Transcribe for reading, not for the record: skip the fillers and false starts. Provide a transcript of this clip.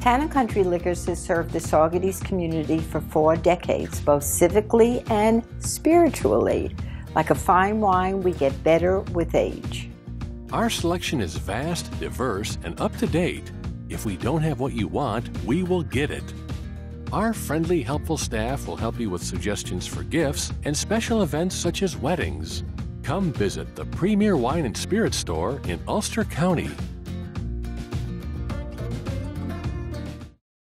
Town & Country Liquors has served the Saugerties community for 4 decades, both civically and spiritually. Like a fine wine, we get better with age. Our selection is vast, diverse, and up to date. If we don't have what you want, we will get it. Our friendly, helpful staff will help you with suggestions for gifts and special events such as weddings. Come visit the Premier Wine and Spirit Store in Ulster County.